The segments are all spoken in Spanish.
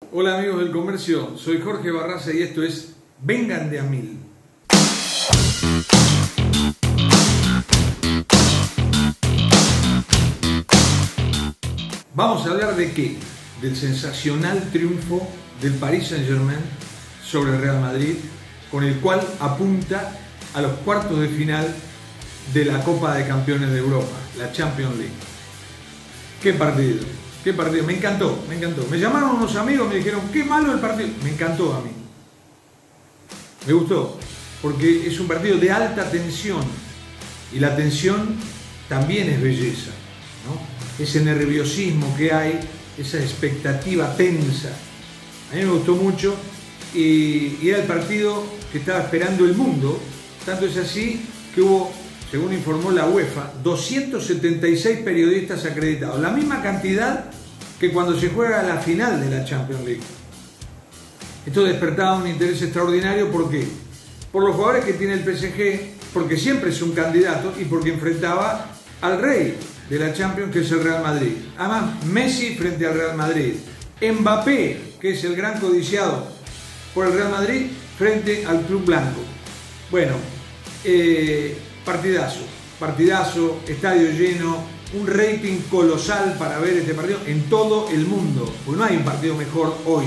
Hola amigos del comercio, soy Jorge Barraza y esto es Vengan de a Mil. Vamos a hablar de qué? Del sensacional triunfo del Paris Saint-Germain sobre el Real Madrid, con el cual apunta a los cuartos de final de la Copa de Campeones de Europa, la Champions League. ¡Qué partido! ¡Qué partido! Me encantó, me encantó. Me llamaron unos amigos, me dijeron, ¡qué malo el partido! Me encantó a mí. Me gustó, porque es un partido de alta tensión. Y la tensión también es belleza, ¿no? Ese nerviosismo que hay, esa expectativa tensa. A mí me gustó mucho y era el partido que estaba esperando el mundo. Tanto es así que hubo, según informó la UEFA, 276 periodistas acreditados. La misma cantidad que cuando se juega la final de la Champions League. Esto despertaba un interés extraordinario. ¿Por qué? Por los jugadores que tiene el PSG, porque siempre es un candidato y porque enfrentaba al rey de la Champions, que es el Real Madrid. Además, Messi frente al Real Madrid. Mbappé, que es el gran codiciado por el Real Madrid, frente al Club Blanco. Bueno, partidazo, estadio lleno, un rating colosal para ver este partido en todo el mundo, porque no hay un partido mejor hoy.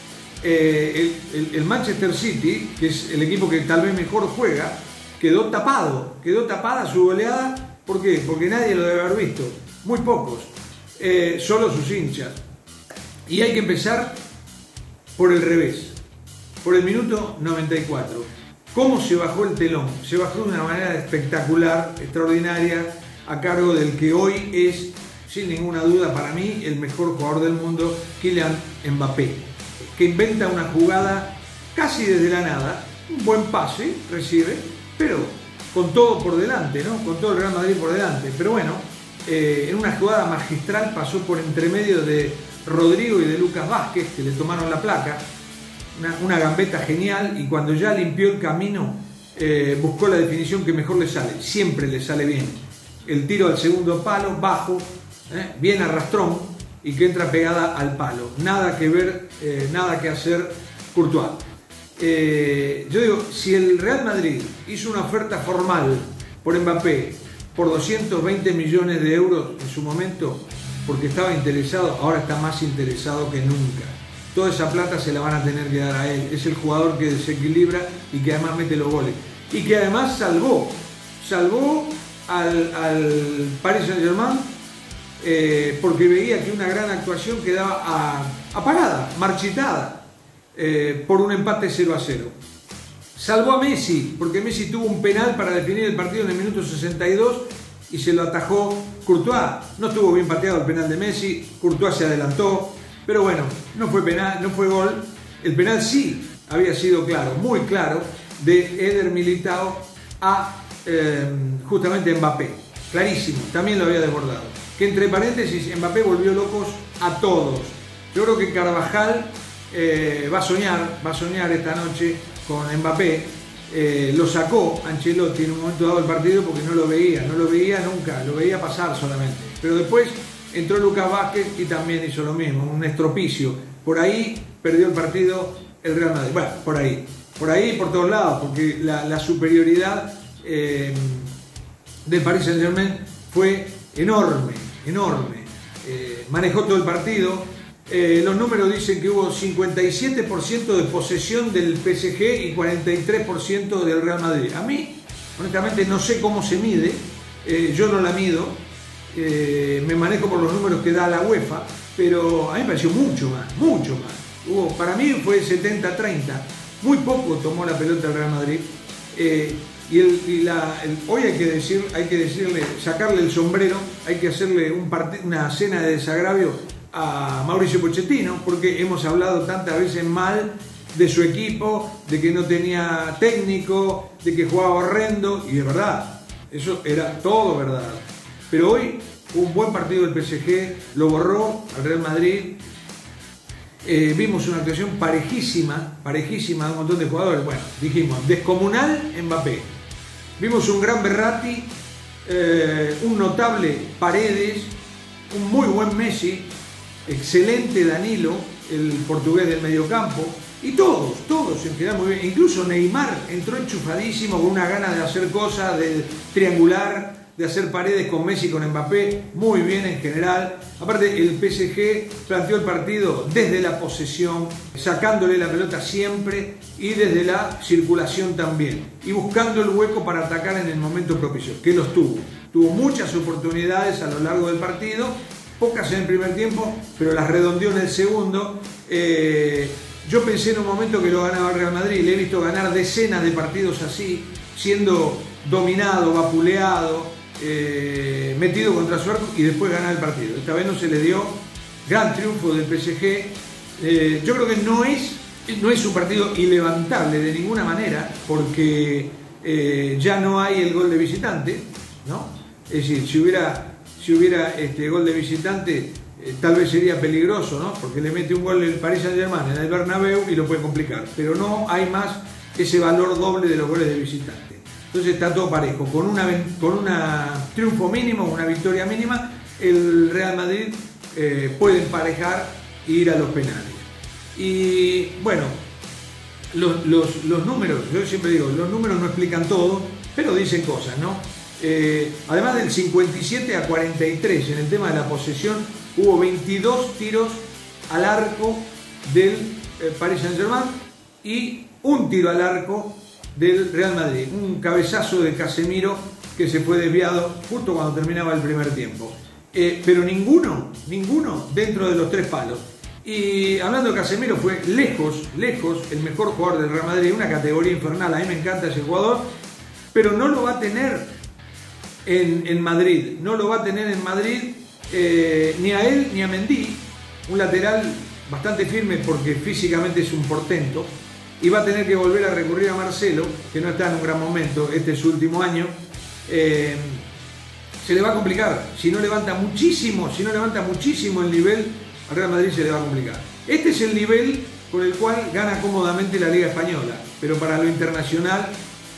El Manchester City, que es el equipo que tal vez mejor juega, quedó tapada su goleada. ¿Por qué? Porque nadie lo debe haber visto, muy pocos, solo sus hinchas. Y hay que empezar por el revés, por el minuto 94. ¿Cómo se bajó el telón? Se bajó de una manera espectacular, extraordinaria, a cargo del que hoy es, sin ninguna duda para mí, el mejor jugador del mundo, Kylian Mbappé, que inventa una jugada casi desde la nada, un buen pase, recibe, pero con todo por delante, ¿no? Con todo el Real Madrid por delante. Pero bueno, en una jugada magistral pasó por entre medio de Rodrigo y de Lucas Vázquez, que le tomaron la placa. Una gambeta genial, y cuando ya limpió el camino, buscó la definición que mejor le sale. Siempre le sale bien. El tiro al segundo palo, bajo, bien arrastrón, y que entra pegada al palo. Nada que ver, nada que hacer Courtois. Yo digo, si el Real Madrid hizo una oferta formal por Mbappé por 220 millones de euros en su momento, porque estaba interesado, ahora está más interesado que nunca. Toda esa plata se la van a tener que dar a él. Es el jugador que desequilibra y que además mete los goles. Y que además salvó al Paris Saint-Germain, porque veía que una gran actuación quedaba apagada, marchitada, por un empate 0-0. Salvó a Messi, porque Messi tuvo un penal para definir el partido en el minuto 62 y se lo atajó Courtois. No estuvo bien pateado el penal de Messi, Courtois se adelantó, pero bueno, no fue penal, no fue gol. El penal sí había sido claro, muy claro, de Eder Militao a justamente Mbappé, clarísimo, también lo había desbordado. Que entre paréntesis, Mbappé volvió locos a todos. Yo creo que Carvajal va a soñar esta noche con Mbappé. Lo sacó Ancelotti en un momento dado del partido porque no lo veía nunca, lo veía pasar solamente. Pero después entró Lucas Vázquez y también hizo lo mismo, un estropicio. Por ahí perdió el partido el Real Madrid. Bueno, por ahí por todos lados, porque la superioridad del Paris Saint-Germain fue enorme. Manejó todo el partido. Los números dicen que hubo 57% de posesión del PSG y 43% del Real Madrid. A mí, honestamente, no sé cómo se mide, yo no la mido, me manejo por los números que da la UEFA, pero a mí me pareció mucho más. Para mí fue 70-30, muy poco tomó la pelota el Real Madrid. Hoy hay que decirle, sacarle el sombrero, hay que hacerle una cena de desagravio a Mauricio Pochettino, porque hemos hablado tantas veces mal de su equipo, de que no tenía técnico, de que jugaba horrendo, y de verdad, eso era todo verdad. Pero hoy un buen partido del PSG, lo borró al Real Madrid. Vimos una actuación parejísima de un montón de jugadores. Bueno, dijimos, descomunal Mbappé. Vimos un gran Verratti, un notable Paredes, un muy buen Messi, excelente Danilo, el portugués del mediocampo, y todos en general muy bien. Incluso Neymar entró enchufadísimo con una gana de hacer cosas, de triangular, de hacer paredes con Messi y con Mbappé, muy bien en general. Aparte, el PSG planteó el partido desde la posesión, sacándole la pelota siempre y desde la circulación también, y buscando el hueco para atacar en el momento propicio, que los tuvo. Tuvo muchas oportunidades a lo largo del partido, pocas en el primer tiempo, pero las redondeó en el segundo. Yo pensé en un momento que lo ganaba el Real Madrid, le he visto ganar decenas de partidos así, siendo dominado, vapuleado, metido contra su arco y después ganar el partido. Esta vez no se le dio. Gran triunfo del PSG. Yo creo que no es un partido ilevantable de ninguna manera, porque ya no hay el gol de visitante, ¿no? Es decir, si hubiera gol de visitante, tal vez sería peligroso, ¿no? Porque le mete un gol el Paris Saint-Germain en el Bernabéu y lo puede complicar, pero no hay más ese valor doble de los goles de visitante. Entonces está todo parejo, con un triunfo mínimo, una victoria mínima, el Real Madrid puede emparejar e ir a los penales. Y bueno, los números, yo siempre digo, los números no explican todo, pero dicen cosas, ¿no? Además del 57-43 en el tema de la posesión, hubo 22 tiros al arco del Paris Saint-Germain y un tiro al arco del Real Madrid, un cabezazo de Casemiro que se fue desviado justo cuando terminaba el primer tiempo, pero ninguno dentro de los 3 palos. Y hablando de Casemiro, fue lejos el mejor jugador del Real Madrid, una categoría infernal. A mí me encanta ese jugador, pero no lo va a tener en Madrid, no lo va a tener en Madrid, ni a él ni a Mendy, un lateral bastante firme porque físicamente es un portento, y va a tener que volver a recurrir a Marcelo, que no está en un gran momento, este es su último año. Se le va a complicar, si no levanta muchísimo el nivel, al Real Madrid se le va a complicar. Este es el nivel con el cual gana cómodamente la Liga Española, pero para lo internacional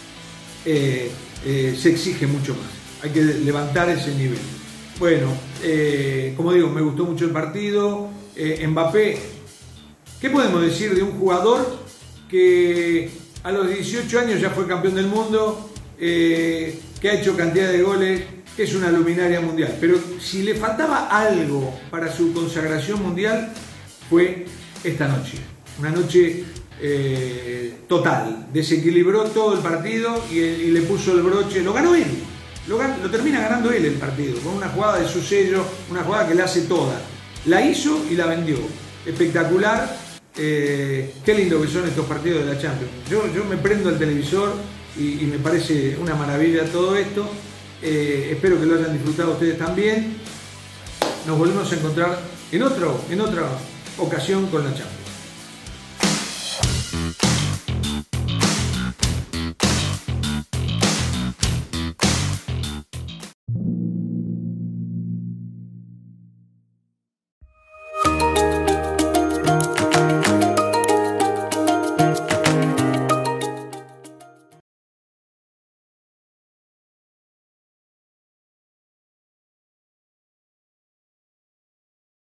se exige mucho más, hay que levantar ese nivel. Bueno, como digo, me gustó mucho el partido. Mbappé, ¿qué podemos decir de un jugador que a los 18 años ya fue campeón del mundo, que ha hecho cantidad de goles, que es una luminaria mundial? Pero si le faltaba algo para su consagración mundial, fue esta noche. Una noche total, desequilibró todo el partido y le puso el broche. Lo ganó él, lo termina ganando él el partido, con una jugada de su sello, una jugada que la hace toda. La hizo y la vendió. Espectacular. Qué lindo que son estos partidos de la Champions. Yo me prendo al televisor y me parece una maravilla todo esto. Espero que lo hayan disfrutado ustedes también. Nos volvemos a encontrar en otra ocasión con la Champions.